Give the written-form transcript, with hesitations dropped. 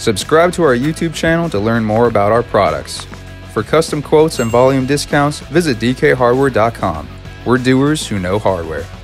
Subscribe to our YouTube channel to learn more about our products. For custom quotes and volume discounts, visit dkhardware.com. We're doers who know hardware.